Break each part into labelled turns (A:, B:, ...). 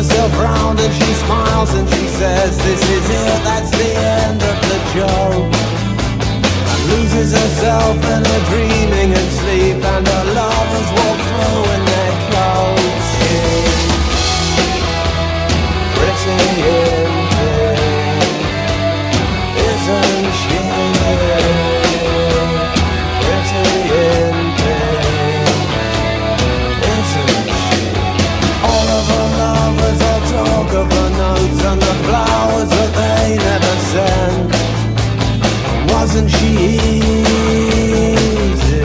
A: herself round and she smiles and she says, this is it, that's the end of the joke. And loses herself in her dreaming and sleep, and her lovers walk through in their coats. Pretty in pink, isn't she? Pretty in pink, isn't she? All of her lovers all talk of her notes and the flowers that they never send. Wasn't she easy?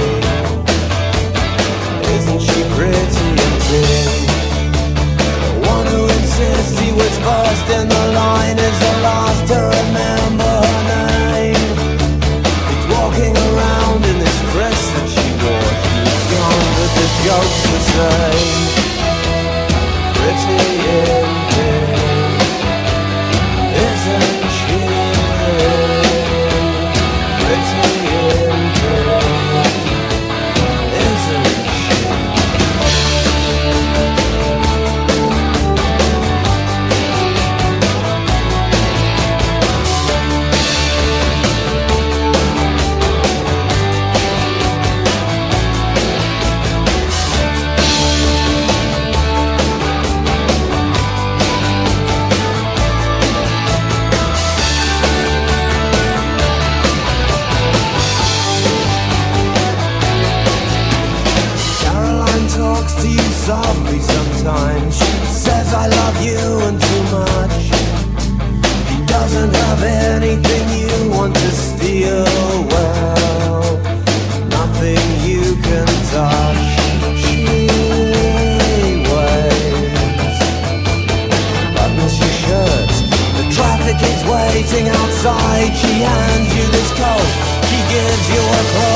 A: Isn't she pretty and thin? The one who insists he was first in the line is the last to remember her name. He's walking around in this dress that she wore. She's gone, but the joke's the same. Pretty in pink, isn't she? Pretty in pink, isn't she? Talks to you softly sometimes. She says I love you and too much. He doesn't have anything you want to steal. Well, nothing you can touch. She waves, buttons your shirt. The traffic is waiting outside. She hands you this coat. She gives you a clothes.